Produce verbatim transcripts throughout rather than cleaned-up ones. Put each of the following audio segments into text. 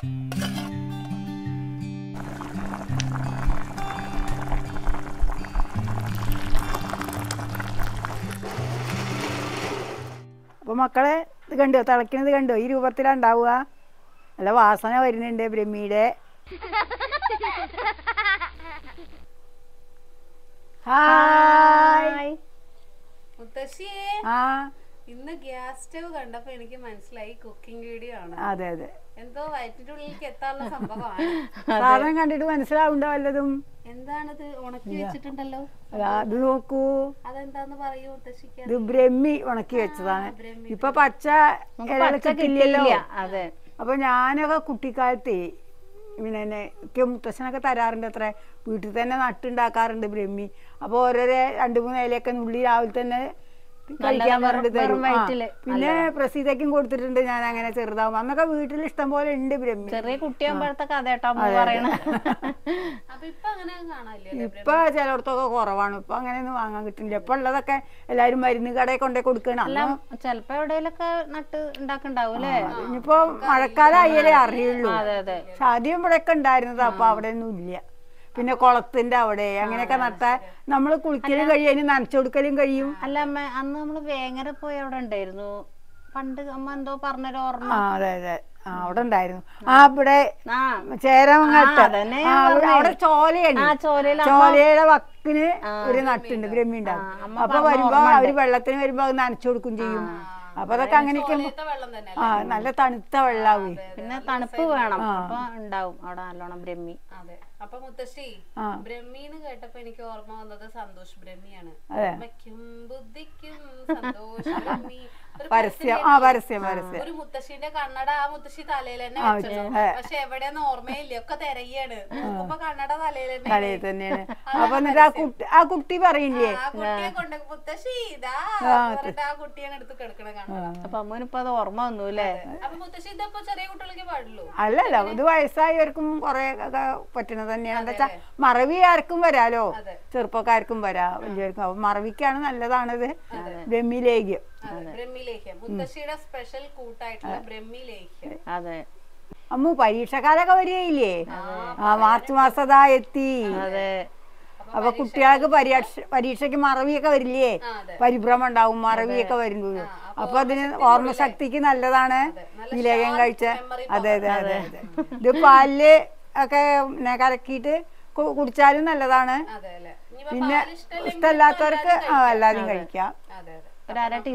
അപ്പോൾ മക്കളെ ഇത് കണ്ടോ, തിളയ്ക്കുന്നത് കണ്ടോ? ഈ രൂപത്തിലാണ് ഉണ്ടാവുക. നല്ല വാസന വരുന്നുണ്ട് ബ്രഹ്മിയുടെ. ഹായ് മുത്തശ്ശിയെ, ആ ഇന്ന് ഗ്യാസ് സ്റ്റവ് കണ്ടപ്പോ എനിക്ക് മനസ്സിലായി കുക്കിംഗ് വീഡിയോ ആണ്. അതെ അതെ, എന്തോ വയറ്റിന്റെ ഉള്ളിലേക്ക് എത്താനുള്ള സംഭവമാണ്. സാധനം കണ്ടിട്ട് മനസ്സിലാവുണ്ടോ വല്ലതും? എന്താണിത്? ഉണക്കി വെച്ചിട്ടുണ്ടല്ലോ. അത് നോക്കൂ, അതെന്താന്ന് പറയൂ മുത്തശ്ശിക്ക്. ഇത് ബ്രഹ്മി ഉണക്കി വെച്ചതാണ്. ഇപ്പൊ പച്ച കിട്ടില്ലല്ലോ. അതെ, അപ്പൊ ഞാനൊക്കെ കുട്ടിക്കാലത്ത് പിന്നെ ഒക്കെ മുത്തശ്ശനൊക്കെ തരാറുണ്ട്. അത്ര വീട്ടിൽ തന്നെ നട്ടുണ്ടാക്കാറുണ്ട് ബ്രഹ്മി. അപ്പൊ ഓരോരോ രണ്ടു മൂന്ന് ഇലയൊക്കെ നുള്ളി രാവിലെ തന്നെ കഴിക്കാൻ പറഞ്ഞിട്ട് തരും. പിന്നെ പ്രസീതയ്ക്കും കൊടുത്തിട്ടുണ്ട് ഞാൻ അങ്ങനെ ചെറുതാവും. അന്നൊക്കെ വീട്ടിൽ ഇഷ്ടം പോലെ ഉണ്ട് ബ്രഹ്മി. ചെറിയ കുട്ടിയാകുമ്പോഴത്തെ കഥേട്ടാ പറയണ. ഇപ്പൊ ചിലയിടത്തൊക്കെ കുറവാണ്. ഇപ്പൊ അങ്ങനെയൊന്നും വാങ്ങാൻ കിട്ടുന്നില്ല. ഇപ്പൊ ഉള്ളതൊക്കെ എല്ലാരും മരുന്ന് കടയിൽ കൊണ്ടേ കൊടുക്കണം. ചെലപ്പോ എവിടെയൊക്കെ നട്ട് ഉണ്ടാക്കണ്ടാവും അല്ലേ? ഇനിയിപ്പോ മഴക്കാലം ആയാലേ അറിയുള്ളൂ. അതെ അതെ, ആദ്യം ഇവിടെയൊക്കെ ഉണ്ടായിരുന്നത്. അപ്പൊ അവിടെ ഒന്നും ഇല്ല. പിന്നെ കുളത്തിന്റെ അവിടെ അങ്ങനെയൊക്കെ നട്ടാ നമ്മള് കുളിക്കലും കഴിയും, അതിന് നനച്ചു കൊടുക്കലും കഴിയും. അല്ല അമ്മ, അന്ന് നമ്മള് വേങ്ങര പോയി അവിടെ ഉണ്ടായിരുന്നു പണ്ട്. അമ്മ എന്തോ പറഞ്ഞൊരു ഓർമ്മ. ആ അതെ അതെ, ആ അവിടെ ഉണ്ടായിരുന്നു. ആ ഇവിടെ ചേരമംഗലത്ത് അവിടെ ചോലയാണ്. ചോലയുടെ വക്കിന് ഒരു നട്ടുണ്ട് ബ്രഹ്മി ഉണ്ടാകും. അപ്പൊ വരുമ്പോ അവര് വെള്ളത്തിന് വരുമ്പോ അത് നനച്ചു കൊടുക്കും ചെയ്യും. അപ്പൊ അതൊക്കെ അങ്ങനെയൊക്കെ ആ നല്ല തണുത്ത വെള്ളാവും. പിന്നെ തണുപ്പ് വേണം, അപ്പൊ ഉണ്ടാവും അവിടെ നല്ലോണം ബ്രഹ്മി. അതെ. അപ്പൊ മുത്തശ്ശി, ബ്രഹ്മിന്ന് കേട്ടപ്പോ എനിക്ക് ഓർമ്മ വന്നത് സന്തോഷ് ബ്രഹ്മിയാണ്. ബുദ്ധിക്കും സന്തോഷ ബ്രഹ്മി. പരസ്യം ആ പരസ്യം പരസ്യം ഒരു മുത്തശ്ശിന്റെ കണ്ണട ആ മുത്തശ്ശി തലയിൽ തന്നെ വെച്ചോ. പക്ഷെ എവിടെയൊന്നും ഓർമ്മയില്ല, ഒക്കെ തിരയാണ്. നോക്കുമ്പോ കണ്ണട തലയിൽ തലയിൽ തന്നെയാണ്. അപ്പൊ എന്നിട്ട് ആ കുട്ടി ആ കുട്ടി പറയില്ലേ, ആ കുട്ടിയെ കൊണ്ട് മുത്തശ്ശി ഇതാ പറഞ്ഞിട്ട് ആ കുട്ടിയാണ് എടുത്ത് കിടക്കണ കാണാം. അപ്പൊ അമ്മനിപ്പോ അത് ഓർമ്മ വന്നു അല്ലേ? അപ്പൊ മുത്തശ്ശി ഇതപ്പോ ചെറിയ കുട്ടികൾക്ക് പാടുള്ളൂ? അല്ലല്ല, ഇത് വയസ്സായവർക്കും കുറെ പറ്റുന്നത് തന്നെയാണ്. എന്താ വെച്ചാ മറവി ആർക്കും വരാലോ, ചെറുപ്പക്കാർക്കും വരാം, വലിയവർക്കും. അപ്പൊ മറവിക്കാണ് നല്ലതാണിത് ബ്രഹ്മി ലേഹ്യം. മുത്തശ്ശിയുടെ സ്പെഷ്യൽ കൂട്ടായിട്ടുള്ള ബ്രഹ്മി ലേഹ്യം. അതെ. അമ്മു പരീക്ഷക്കാലൊക്കെ വരികയില്ലേ? ആ മാർച്ച് മാസതാ എത്തി. അപ്പൊ കുട്ടികൾക്ക് പരീക്ഷ പരീക്ഷയ്ക്ക് മറവിയൊക്കെ വരില്ലേ? പരിഭ്രമം ഉണ്ടാവും, മറവിയൊക്കെ വരുമ്പോഴും. അപ്പൊ അതിന് ഓർമ്മശക്തിക്ക് നല്ലതാണ് ഈ ലേഹ്യം കഴിച്ച. അതെ അതെ അതെ അതെ, ഇത് പാലില് ഒക്കെ കലക്കിയിട്ട് കുടിച്ചാലും നല്ലതാണ്. പിന്നെ ഇഷ്ടമല്ലാത്തവർക്ക് എല്ലാരും കഴിക്കാം. അതെ അതെ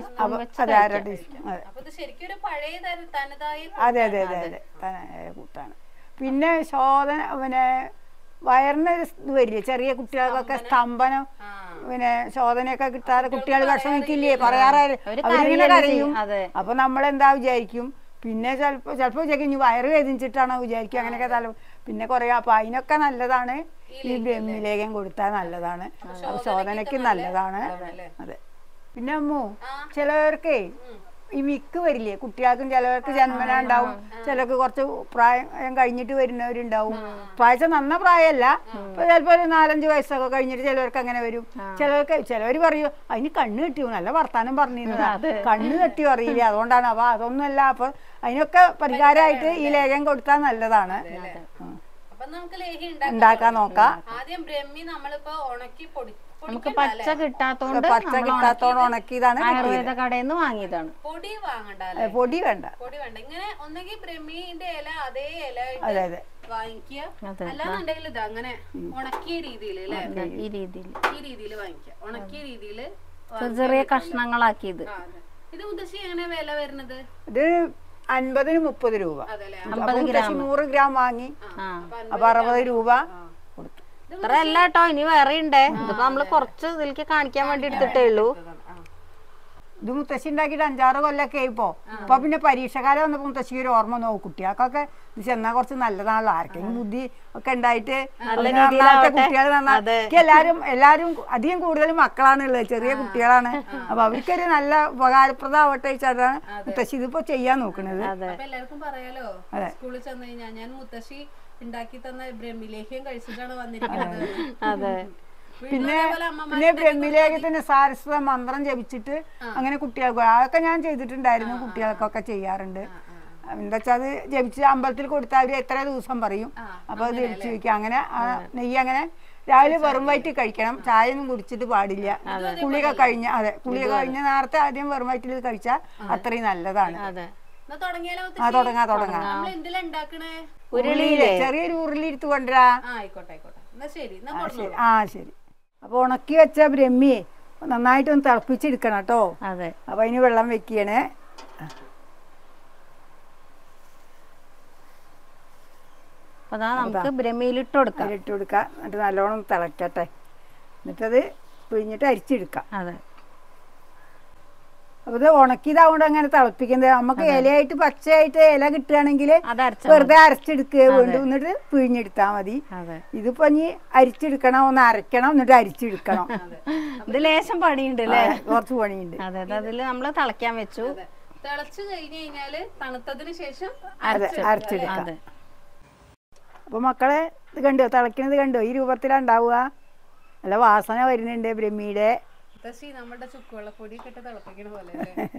അതെ അതെ അതെ, കൂട്ടാണ്. പിന്നെ ശോധന പിന്നെ വയറിന് ഇത് വരില്ലേ ചെറിയ കുട്ടികൾക്കൊക്കെ, സ്തംഭനം പിന്നെ ശോധനയൊക്കെ കിട്ടാതെ കുട്ടികൾ വിഷമിക്കില്ലേ, പറയാറായാലും അവരിങ്ങനെ കരയും. അപ്പൊ നമ്മളെന്താ വിചാരിക്കും, പിന്നെ ചിലപ്പോ ചിലപ്പോ വിചാരിക്കും ഇനി വയറ് വേദനിച്ചിട്ടാണോ വിചാരിക്കും, അങ്ങനെയൊക്കെ തല. പിന്നെ കുറെ അപ്പൊ അതിനൊക്കെ നല്ലതാണ് ഈ ബ്രഹ്മി ലേഹ്യം കൊടുത്താൽ നല്ലതാണ്. ശോധനയ്ക്ക് നല്ലതാണ്. അതെ. പിന്നെ അമ്മു ചിലവർക്കേ ഈ മിക്ക് വരില്ലേ കുട്ടികൾക്കും, ചിലവർക്ക് ജന്മന ഉണ്ടാവും, ചിലർക്ക് കുറച്ച് പ്രായം കഴിഞ്ഞിട്ട് വരുന്നവരുണ്ടാവും. പ്രായച്ച നന്ന പ്രായമല്ല, ഇപ്പൊ ചിലപ്പോ ഒരു നാലഞ്ച് വയസ്സൊക്കെ കഴിഞ്ഞിട്ട് ചിലവർക്ക് അങ്ങനെ വരും. ചിലർക്ക് ചിലവർ പറയൂ അതിന് കണ്ണ് കെട്ടിയോ, നല്ല വർത്താനം പറഞ്ഞിരുന്നതാ, കണ്ണ് കെട്ടിയോ അറിയില്ല, അതുകൊണ്ടാണ്. അപ്പൊ അതൊന്നുമല്ല. അപ്പൊ അതിനൊക്കെ പരിഹാരമായിട്ട് ഈ ലേഹ്യം കൊടുത്താൽ നല്ലതാണ്. ഉണ്ടാക്കാൻ നോക്കാം. ആദ്യം ബ്രഹ്മി നമ്മളിപ്പോ ഉണക്കി പൊടി, നമുക്ക് പച്ച കിട്ടാത്തോണ്ട് പച്ച കിട്ടാത്തോണ്ട് ഉണക്കിയതാണ്, ആയുർവേദ കടയിൽ നിന്ന് വാങ്ങിയതാണ്. പൊടി വാങ്ങണ്ട, പൊടി വേണ്ട, പൊടി വേണ്ട. ഇങ്ങനെ ഒന്നെങ്കിൽ ബ്രഹ്മിന്റെ ഇല അതേ ഇല വാങ്ങിക്കുക, അല്ലാന്നുണ്ടെങ്കിൽ ഇത് അങ്ങനെ ഉണക്കിയ രീതിയിൽ ഈ രീതിയിൽ ഈ രീതിയിൽ വാങ്ങിക്കുക. ഉണക്കിയ രീതിയിൽ ചെറിയ കഷ്ണങ്ങളാക്കിയത്. ഇത് മുത്തശ്ശി എങ്ങനെ വില വരുന്നത്? ഇത് അൻപതിന് മുപ്പത് രൂപ. നൂറ് ഗ്രാം വാങ്ങി അപ്പൊ അറുപത് രൂപ കൊടുത്തു. ഇത്ര അല്ല കേട്ടോ, ഇനി വേറെ ഉണ്ടേ. ഇതിപ്പോ നമ്മള് കൊറച്ച് ഇതിലേക്ക് കാണിക്കാൻ വേണ്ടി എടുത്തിട്ടേ ഉള്ളൂ. ഇത് മുത്തശ്ശി ഉണ്ടാക്കിയിട്ട് അഞ്ചാറ് കൊല്ലൊക്കെ ഇപ്പോ. അപ്പൊ പിന്നെ പരീക്ഷക്കാലം വന്നപ്പോ മുത്തശ്ശി ഒരു ഓർമ്മ നോക്കും, കുട്ടികൾക്കൊക്കെ ഇത് ചെന്നാ കുറച്ച് നല്ലതാണല്ലോ. ആർക്കെങ്കിലും ബുദ്ധി ഒക്കെ ഉണ്ടായിട്ട് കുട്ടികൾ നന്നാ. എല്ലാരും എല്ലാരും അധികം കൂടുതലും മക്കളാണുള്ളത്, ചെറിയ കുട്ടികളാണ്. അപ്പൊ അവർക്കൊരു നല്ല ഉപകാരപ്രദമാവട്ടെ വെച്ചാണ് മുത്തശ്ശി ഇതിപ്പോ ചെയ്യാൻ നോക്കണത്. എല്ലാവർക്കും പറയാലോ, സ്കൂളിൽ ചെന്ന് കഴിഞ്ഞാൽ ഞാൻ മുത്തശ്ശി ഉണ്ടാക്കി തന്ന ബ്രഹ്മി ലേഹ്യം കഴിച്ചിട്ടാണ് വന്നിരിക്കുന്നത്. അതെ. പിന്നെ പിന്നെ ബ്രഹ്മിലേഹ്യത്തിന് സാരസ്വത മന്ത്രം ജപിച്ചിട്ട് അങ്ങനെ കുട്ടികൾക്ക്, അതൊക്കെ ഞാൻ ചെയ്തിട്ടുണ്ടായിരുന്നു, കുട്ടികൾക്കൊക്കെ ചെയ്യാറുണ്ട്. എന്താ വെച്ചാൽ അത് ജപിച്ച് അമ്പലത്തിൽ കൊടുത്താൽ അവർ എത്ര ദിവസം പറയും. അപ്പോൾ അത് ജപിച്ച് വയ്ക്കുക. അങ്ങനെ ആ നെയ്യ് അങ്ങനെ രാവിലെ വെറും വയറ്റിൽ കഴിക്കണം. ചായ ഒന്നും കുടിച്ചിട്ട് പാടില്ല. കുളിയൊക്കെ കഴിഞ്ഞ അതെ കുളിയൊക്കെ കഴിഞ്ഞ നേരത്തെ ആദ്യം വെറും വയറ്റിൽ കഴിച്ചാൽ അത്രയും നല്ലതാണ്. ആ തുടങ്ങാ തുടങ്ങാം. ഉരുളിയിലെ ചെറിയൊരു ഉരുളി എടുത്ത് കൊണ്ടുവരാ. ആ ശരി. അപ്പോൾ ഉണക്കി വെച്ച ബ്രഹ്മിയെ നന്നായിട്ടൊന്ന് തിളപ്പിച്ചെടുക്കണം കേട്ടോ. അതെ. അപ്പോൾ അതിന് വെള്ളം വെക്കണേ. അപ്പോൾ നമുക്ക് ബ്രഹ്മിയിലിട്ട് കൊടുക്കാം. ഇട്ട് കൊടുക്കാം. എന്നിട്ട് നല്ലോണം തിളക്കട്ടെ. എന്നിട്ടത് പിഴിഞ്ഞിട്ട് അരിച്ചെടുക്കാം. അതെ. അപ്പോൾ ഇത് ഉണക്കിയതാവുകൊണ്ട് അങ്ങനെ തിളപ്പിക്കുന്നത്. നമുക്ക് ഇലയായിട്ട് പച്ചയായിട്ട് ഇല കിട്ടുകയാണെങ്കിൽ വെറുതെ അരച്ചെടുക്കുക വേണ്ടു. എന്നിട്ട് പിഴിഞ്ഞെടുത്താൽ മതി. ഇതിപ്പോ ഇനി അരിച്ചെടുക്കണം, ഒന്ന് അരക്കണം, എന്നിട്ട് അരിച്ചെടുക്കണം. ഇത് ലേശം പണിയുണ്ട് അല്ലേ? കുറച്ച് പണിയുണ്ട്. അതെ. അതിൽ നമ്മൾ തിളയ്ക്കാൻ വെച്ചു. തിളച്ചു കഴിഞ്ഞു കഴിഞ്ഞാല് തണുത്തതിന് ശേഷം അരച്ചെടുക്കാം. അപ്പൊ മക്കളെ ഇത് കണ്ടോ? തിളയ്ക്കുന്നത് കണ്ടോ? ഈ രൂപത്തിലാണ് ഉണ്ടാവുക. നല്ല വാസന വരുന്നുണ്ട് ബ്രഹ്മിയുടെ. നമ്മുടെ ചുക്കുവെള്ളപ്പൊടി ഇട്ട് തിളപ്പിക്കണ പോലെ.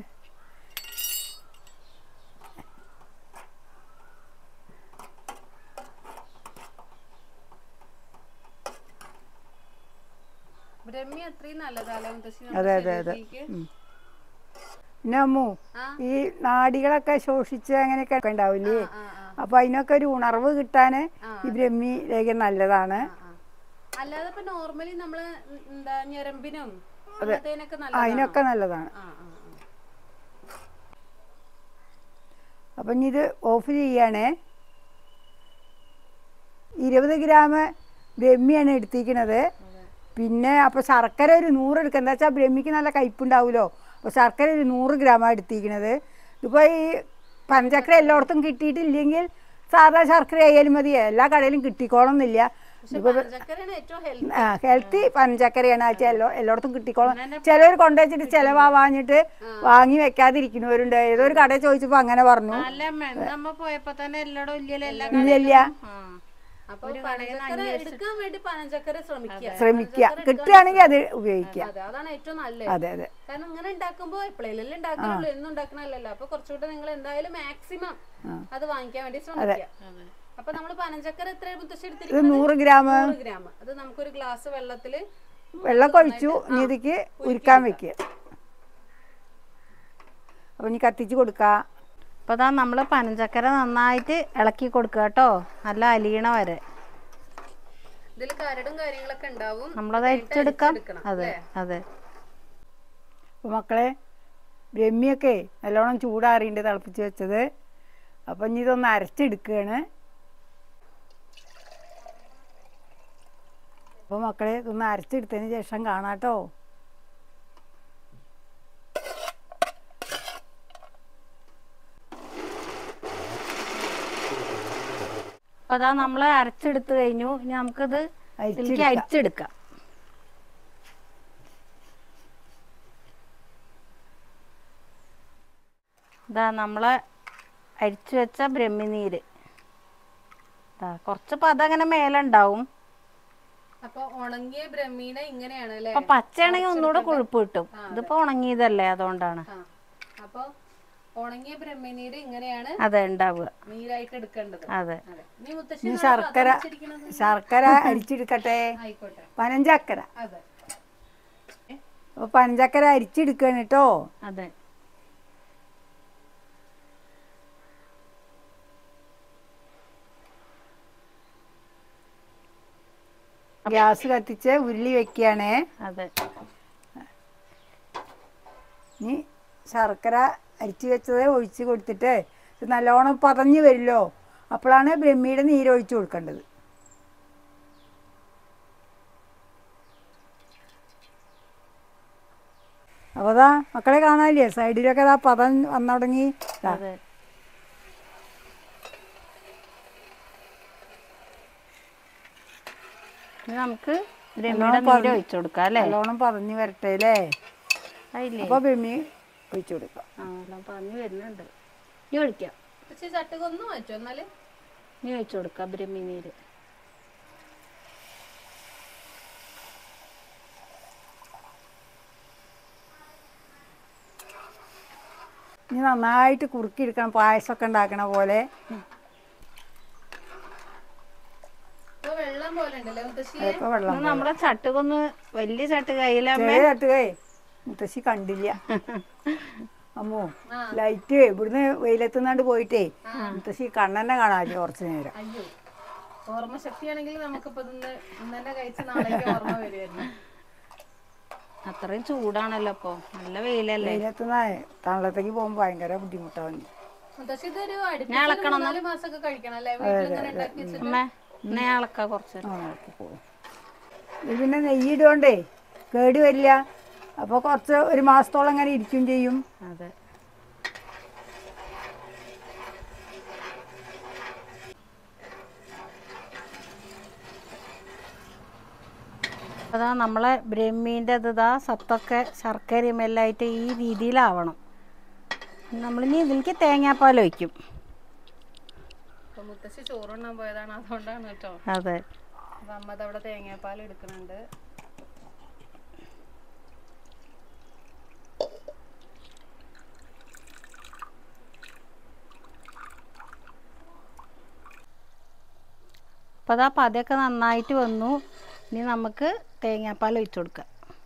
ബ്രഹ്മി അത്രയും നല്ലതാലോ. അതെ അതെ അതെ. പിന്നെ അമ്മു ഈ നാടികളൊക്കെ ശോഷിച്ച് അങ്ങനെയൊക്കെ ഉണ്ടാവില്ലേ? അപ്പൊ അതിനൊക്കെ ഒരു ഉണർവ് കിട്ടാന് ഈ ബ്രഹ്മി ലേഖ്യം നല്ലതാണ്. അല്ലാതെ നോർമലി നമ്മള് എന്താ ഞരമ്പിനും അതിനൊക്കെ നല്ലതാണ്. അപ്പൊ ഇനി ഇത് ഓഫ് ചെയ്യണേ. ഇരുപത് ഗ്രാം ബ്രഹ്മിയാണ് എടുത്തിരിക്കുന്നത്. പിന്നെ അപ്പൊ ശർക്കര ഒരു നൂറ് എടുക്കുക. എന്താ വെച്ചാൽ ബ്രഹ്മിക്ക് നല്ല കയ്പുണ്ടാവുമല്ലോ. അപ്പോൾ ശർക്കര ഒരു നൂറ് ഗ്രാമാണ് എടുത്തിരിക്കുന്നത്. ഇതിപ്പോൾ ഈ പഞ്ചക്കര എല്ലായിടത്തും കിട്ടിയിട്ടില്ലെങ്കിൽ സാധാ ശർക്കര ആയാലും മതി. എല്ലാ കടയിലും കിട്ടിക്കോളന്നില്ല. ഹെൽത്തി പഞ്ചക്കരയാണ്. എല്ലാ എല്ലായിടത്തും കിട്ടിക്കോളും. ചിലവർ കൊണ്ടുവച്ചിട്ട് ചിലവാഞ്ഞിട്ട് വാങ്ങി വെക്കാതിരിക്കുന്നവരുണ്ട്. ഏതൊരു കടയിൽ ചോദിച്ചപ്പോ അങ്ങനെ പറഞ്ഞു. ഇല്ല ശ്രമിക്കുക. കിട്ടുകയാണെങ്കിൽ അത് ഉപയോഗിക്കാം. അതാണ് ഏറ്റവും നല്ലത്. അതെ അതെ. കാരണം ഇങ്ങനെ ഉണ്ടാക്കുമ്പോ എപ്പോഴെല്ലാം ഉണ്ടാക്കണല്ലോ, എന്നും ഉണ്ടാക്കണല്ലോ. അപ്പൊ കുറച്ചുകൂടെ നിങ്ങൾ എന്തായാലും മാക്സിമം അത് വാങ്ങിക്കാൻ വേണ്ടി ശ്രമിക്കുക. അപ്പൊ നമ്മള് പനഞ്ചക്കര എത്ര മുത്തശ്ശി? നൂറ് ഗ്രാം. ഗ്രാം അത് നമുക്കൊരു ഗ്ലാസ് വെള്ളത്തില് വെള്ളം ഒഴിച്ചു ഇതിക്ക് ഉരുക്കാൻ വെക്കുക. അപ്പൊ ഇനി കത്തിച്ച് കൊടുക്കുക. അപ്പൊ അതാ നമ്മള് പനഞ്ചക്കര നന്നായിട്ട് ഇളക്കി കൊടുക്കുക കേട്ടോ. നല്ല അലിയണ വരെ. ഇതിൽ കരടും കാര്യങ്ങളൊക്കെ ഉണ്ടാവും. നമ്മളത് അരിച്ചെടുക്കാം. അതെ അതെ. അപ്പൊ മക്കളെ ബ്രഹ്മിയൊക്കെ നല്ലോണം ചൂടാറിണ്ട് തിളപ്പിച്ച് വെച്ചത്. അപ്പൊ ഇനി ഇതൊന്ന് അരച്ചെടുക്കുകയാണ്. അപ്പോൾ മക്കളെ ഇതൊന്ന് അരച്ചെടുത്തതിന് ശേഷം കാണാട്ടോ. അപ്പൊ അതാ നമ്മള് അരച്ചെടുത്ത് കഴിഞ്ഞു. ഇനി നമുക്കിത് അരിച്ചെടുക്കാം. ഇതാ നമ്മളെ അരിച്ചു വെച്ച ബ്രഹ്മിനീര്. ഇതാ കുറച്ച് പത അങ്ങനെ മേലുണ്ടാവും. അപ്പൊ ഉണങ്ങിയ ബ്രഹ്മീനെ ഇങ്ങനെയാണ് അല്ലേ? അപ്പൊ പച്ചയാണെങ്കിൽ ഒന്നുകൂടെ കൊഴുപ്പ് കിട്ടും. ഇതിപ്പോ ഉണങ്ങിയതല്ലേ, അതുകൊണ്ടാണ്. അപ്പൊ ഉണങ്ങിയ ബ്രഹ്മനീര് ഇങ്ങനെയാണ് അതെ ഉണ്ടാവുക, നീരായിട്ട് എടുക്കേണ്ടത്. അതെ. ശർക്കര ശർക്കര അരിച്ചെടുക്കട്ടെ. പനഞ്ചക്കര. അതെ. അപ്പൊ പനഞ്ചക്കര അരിച്ചെടുക്കണം കേട്ടോ. അതെ. ഗ്യാസ് കത്തിച്ച് ഉരുളി വെക്കുകയാണേ. അതെ. ഇനി ശർക്കര അരിച്ചു വെച്ചത് ഒഴിച്ച് കൊടുത്തിട്ട് ഇത് നല്ലോണം പതഞ്ഞ് വരുമല്ലോ, അപ്പോഴാണ് ബ്രഹ്മിയുടെ നീരൊഴിച്ച് കൊടുക്കേണ്ടത്. അപ്പോൾ അതാ മക്കളെ കാണാനില്ലേ, സൈഡിലൊക്കെ അതാ പതം വന്നു തുടങ്ങി. നമുക്ക് ഒഴിച്ചു കൊടുക്കാം അല്ലേ? നല്ലോണം പതഞ്ഞ് വരട്ടെ അല്ലേ? അപ്പോൾ ബ്രഹ്മി ഒഴിച്ചു കൊടുക്കാം. ആ പതഞ്ഞ് വരുന്നുണ്ട്. ഇനി ഒഴിക്കാം. ചട്ടുകൊന്നും വെച്ചോ എന്നാല് ഇനി ഒഴിച്ചു കൊടുക്കാം ബ്രഹ്മി നീര്. ഇനി നന്നായിട്ട് കുറുക്കിയെടുക്കണം, പായസമൊക്കെ ഉണ്ടാക്കണ പോലെ. ഇപ്പൊ വെള്ളം നമ്മളെ ചട്ടുകൊന്ന് വലിയ ചട്ട് കയ്യിലമ്മേ. ചെറിയ ചട്ടുകേ മുത്തശ്ശി കണ്ടില്ല. അമ്മോ ലൈറ്റ് ഇവിടുന്ന് വെയിലെത്തുന്നാണ്ട് പോയിട്ടേ മുത്തശ്ശി കണ്ണന്നെ കാണാല്ലേ കുറച്ചു നേരം. ഓർമ്മശക്തിയാണെങ്കിൽ നമുക്കിപ്പോ ഇന്നെ കഴിച്ച നാളേക്ക് ഓർമ്മ വരുമായിരുന്നു. അത്രയും ചൂടാണല്ലോ ഇപ്പൊ, നല്ല വെയിലല്ലേ. വെയിലെത്തുന്ന തണലത്തേക്ക് പോകുമ്പോ ഭയങ്കര ബുദ്ധിമുട്ടാണ്. ഞാൻ ഇളക്കണം മാസമൊക്കെ കഴിക്കണം അല്ലേ? അമ്മേ ഇളക്ക കുറച്ച്. പിന്നെ നെയ്യിടുകൊണ്ടേ കേട് വരില്ല. അപ്പൊ കുറച്ച് ഒരു മാസത്തോളം അങ്ങനെ ഇരിക്കും ചെയ്യും. അതെ. അതാ നമ്മളെ ബ്രഹ്മീൻ്റെ ഇതാ സത്തൊക്കെ ശർക്കരയും എല്ലായിട്ട് ഈ രീതിയിലാവണം. നമ്മളിനി ഇതിലേക്ക് തേങ്ങാപ്പാൽ ഒഴിക്കും. മുത്തശ്ശി ചോറുണ്ണാൻ പോയതാണ്, അതുകൊണ്ടാണ് കേട്ടോ. അതെ. അപ്പൊ അമ്മ അവിടെ തേങ്ങാപ്പാൽ എടുക്കുന്നുണ്ട്. അപ്പോൾ അതാ പതയൊക്കെ നന്നായിട്ട് വന്നു. ഇനി നമുക്ക് തേങ്ങാപ്പാൽ ഒഴിച്ചു കൊടുക്കാം.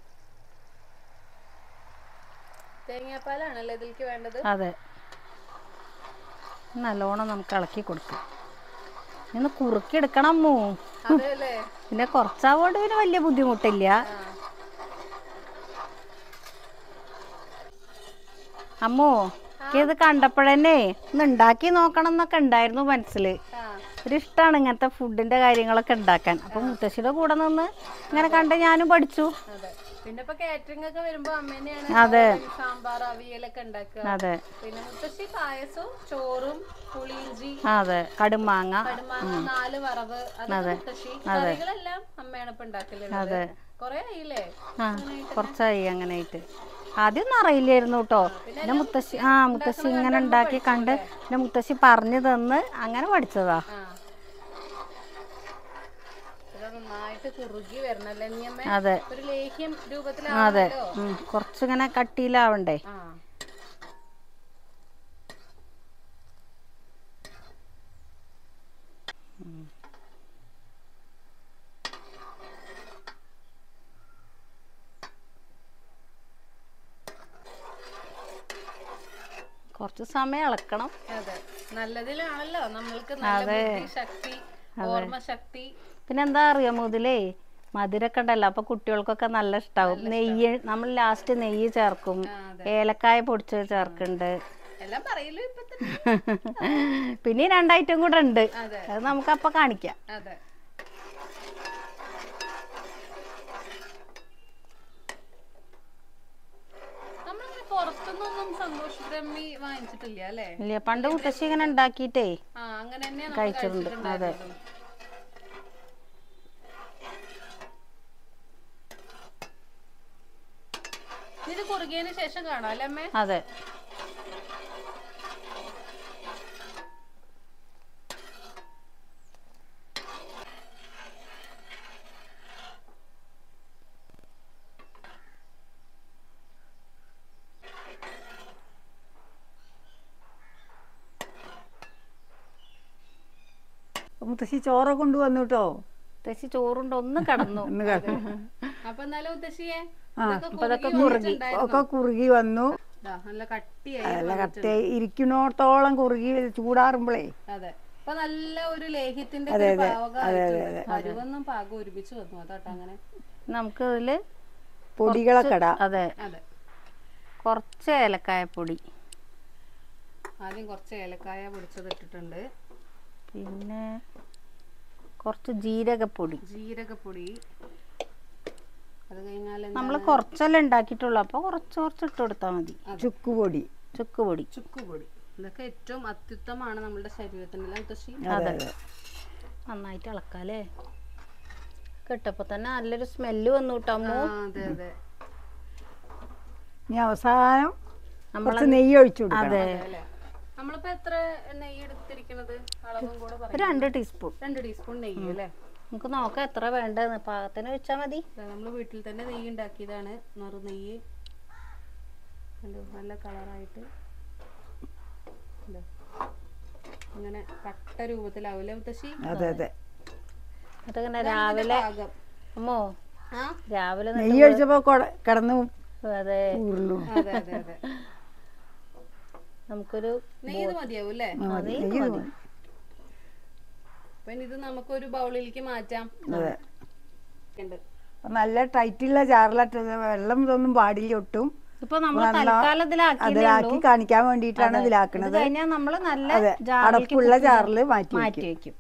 തേങ്ങാപ്പാലാണല്ലേ ഇതിലേക്ക് വേണ്ടത്? അതെ. നല്ലോണം നമുക്ക് ഇളക്കി കൊടുക്കാം. ഇന്ന് കുറുക്കി എടുക്കണം അമ്മൂ. പിന്നെ കുറച്ചാവോണ്ട് പിന്നെ വലിയ ബുദ്ധിമുട്ടില്ല. അമ്മൂ ഇത് കണ്ടപ്പോഴന്നെ ഒന്ന് ഉണ്ടാക്കി നോക്കണം എന്നൊക്കെ ഉണ്ടായിരുന്നു മനസ്സിൽ. ഒരിഷ്ടമാണ് ഇങ്ങനത്തെ ഫുഡിന്റെ കാര്യങ്ങളൊക്കെ ഉണ്ടാക്കാൻ. അപ്പൊ മുത്തശ്ശിയുടെ കൂടെ നിന്ന് ഇങ്ങനെ കണ്ട് ഞാനും പഠിച്ചു. പിന്നെ കാറ്ററിംഗ് ഒക്കെ വരുമ്പോ അമ്മേനെയാണ് സാമ്പാർ അവിയലൊക്കെ ഉണ്ടാക്കുക. അതെ. പിന്നെ മുത്തശ്ശി പായസവും ചോറും പുളിയിഞ്ചി, അതെ, കടുമാങ്ങ, നാല് വറവ്, മുത്തശ്ശി കറികളെല്ലാം അമ്മയാണ് ഇപ്പൊ ഉണ്ടാക്കലുള്ളത്. അതെ. കൊറേ ആയില്ലേ? ആ കുറച്ചായി അങ്ങനെയായിട്ട്. ആദ്യമൊന്നും അറിയില്ലായിരുന്നു കേട്ടോ. പിന്നെ മുത്തശ്ശി ആ മുത്തശ്ശി ഇങ്ങനെ ഉണ്ടാക്കി കണ്ട് പിന്നെ മുത്തശ്ശി പറഞ്ഞു തന്ന് അങ്ങനെ പഠിച്ചതാ. അതെ അതെ. കുറച്ചിങ്ങനെ കട്ടിയിലാവണ്ടേ. കുറച്ച് സമയം ഇളക്കണം. അതെ, നല്ലതിലാണല്ലോ നമ്മൾക്ക് നല്ല ശക്തി, ഓർമ്മശക്തി. പിന്നെ എന്താ അറിയാം മുതലേ മധുരൊക്കെ ഉണ്ടല്ലോ, അപ്പൊ കുട്ടികൾക്കൊക്കെ നല്ല ഇഷ്ടാവും. നെയ്യ് നമ്മൾ ലാസ്റ്റ് നെയ്യ് ചേർക്കും, ഏലക്കായ പൊടിച്ചത് ചേർക്കുന്നുണ്ട്. പിന്നെ രണ്ടൈറ്റം കൂടെ ഉണ്ട്, അത് നമുക്കപ്പൊ കാണിക്കാം. ഇല്ല, പണ്ട് മുത്തശ്ശി ഇങ്ങനെ ഉണ്ടാക്കിട്ടേ കഴിച്ചിട്ടുണ്ട്. അതെ. ഇത് കുറുകിയതിന് ശേഷം കാണാം അല്ലേ അമ്മേ? അതെ. മുത്തശ്ശി ചോറ് കൊണ്ടുവന്നു കേട്ടോ. മുത്തശ്ശി ചോറുണ്ട് ഒന്ന് കടന്നു. അപ്പൊ മുത്തശ്ശിയെ ഒക്കെ കുറുകി വന്നു. നല്ല കട്ടിയായി, നല്ല കട്ടിയായി ഇരിക്കുന്നോടത്തോളം കുറുകി ചൂടാറുമ്പോഴേ അതെ ഇപ്പൊ നല്ല ഒരു ലേഹ്യത്തിന്റെ പരുവൊന്നും പാകം ഒരുമിച്ച് വന്നു. അതാട്ടോ അങ്ങനെ നമുക്ക് ഇതില് പൊടികളൊക്കെ ഇടാം. അതെ അതെ. കുറച്ച് ഏലക്കായ പൊടി, ആദ്യം കുറച്ച് ഏലക്കായ പൊടിച്ചത് ഇട്ടിട്ടുണ്ട്. പിന്നെ കുറച്ച് ജീരകപ്പൊടി ജീരകപ്പൊടി അത് കഴിഞ്ഞാൽ നമ്മൾ കുറച്ചല്ലേ ഉണ്ടാക്കിയിട്ടുള്ളൂ, അപ്പൊ കുറച്ച് കുറച്ച് ഇട്ട് കൊടുത്താൽ മതി. ചുക്കുപൊടി ചുക്കുപൊടി ചുക്കുപൊടി ഇതൊക്കെ ഏറ്റവും അത്യുത്തമാണ് നമ്മുടെ ശരീരത്തിന്. അതെ. നന്നായിട്ട് ഇളക്കാല്ലേ. കിട്ടപ്പോ തന്നെ നല്ലൊരു സ്മെല്ല് വന്നു കിട്ടാമോ. അതെ അതെ. ഇനി അവസാനം കുറച്ച് നെയ്യ് ഒഴിച്ചു കൊടുക്കണം. അതെ. നമ്മളിപ്പോ എത്ര നെയ്യ് എടുത്തിരിക്കുന്നത്? അളവും കൂടെ പറയാം. രണ്ട് ടീസ്പൂൺ രണ്ട് ടീസ്പൂൺ നെയ്യ് അല്ലേ? നമുക്ക് നോക്കാം എത്ര വേണ്ടതെന്ന്, പാകത്തിന് വെച്ചാൽ മതി. നമ്മൾ വീട്ടിൽ തന്നെ നെയ്യ് ഉണ്ടാക്കിയതാണ്, നെറു നെയ്യ്. നല്ല കളറായിട്ട് അങ്ങനെ കട്ട രൂപത്തിലാവൂലേ മുത്തശ്ശി? അതെ അതെ. അതങ്ങനെ രാവിലെ അമ്മോ ആ രാവിലെ നെയ്യ് ഒഴിച്ചപ്പോ കിടന്നു. അതെ ഉരുളു. അതെ അതെ അതെ. നമുക്കൊരു നെയ്ത് മതിയാവും അല്ലേ? നെയ്യ് മതി. പിന്നെ ഇത് നമുക്കൊരു ബൗളിലേക്ക് മാറ്റാം. അതെ. നല്ല ടൈറ്റുള്ള ജാറിലിട്ട് വെള്ളം ഇതൊന്നും പാടില്ല ഒട്ടും. ഇപ്പൊ നമ്മൾ തൽക്കാലം അതിലാക്കി കാണിക്കാൻ വേണ്ടിയിട്ടാണ് ഇതിലാക്കണത്. കഴിഞ്ഞാൽ നമ്മള് നല്ല അടപ്പുള്ള ജാറിൽ മാറ്റി മാറ്റി വെക്കും.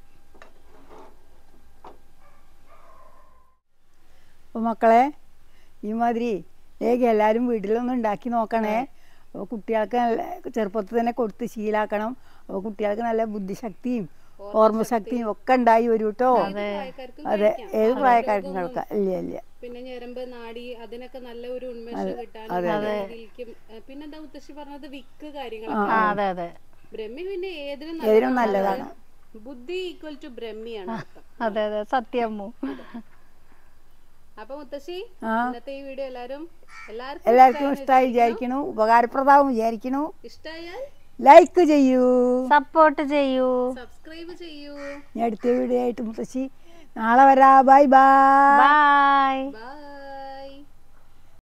അപ്പോൾ മക്കളെ ഈ മാതിരി ഏക എല്ലാവരും വീട്ടിലൊന്നും ഉണ്ടാക്കി നോക്കണേ. അപ്പോൾ കുട്ടികൾക്ക് നല്ല ചെറുപ്പത്തിൽ തന്നെ കൊടുത്ത് ശീലാക്കണം. അപ്പോൾ കുട്ടികൾക്ക് നല്ല ബുദ്ധിശക്തിയും ഓർമ്മശക്തിയും ഒക്കെ ഉണ്ടായി വരും കേട്ടോ. അതെ, ഏത് പ്രായക്കാർക്കും കേൾക്കാം. ഇല്ല ഇല്ല പിന്നെ ഞരമ്പ് നാടി അതിനൊക്കെ നല്ല ഒരു ഉന്മേഷം കിട്ടാനും പിന്നെന്താ മുത്തശ്ശി പറഞ്ഞത് വിക്ക് കാര്യങ്ങളൊക്കെ. ബ്രഹ്മി പിന്നെ ഏതിനും നല്ലതാണ്. ബുദ്ധി ഈക്വൽ ടു ബ്രഹ്മിയാണ്. അതെ അതെ സത്യം. അപ്പൊ മുത്തശ്ശി ഇന്നത്തെ ഈ വീഡിയോ എല്ലാരും എല്ലാവർക്കും ഇഷ്ടമായി വിചാരിക്കണു, ഉപകാരപ്രദമാവും വിചാരിക്കണു. ഇഷ്ടമായാൽ ലൈക്ക് ചെയ്യൂ, സപ്പോർട്ട് ചെയ്യൂ, സബ്സ്ക്രൈബ് ചെയ്യൂ. അടുത്ത വീഡിയോ ആയിട്ട് മുത്തശ്ശി നാളെ വരാ. Bye bye bye. ബൈ.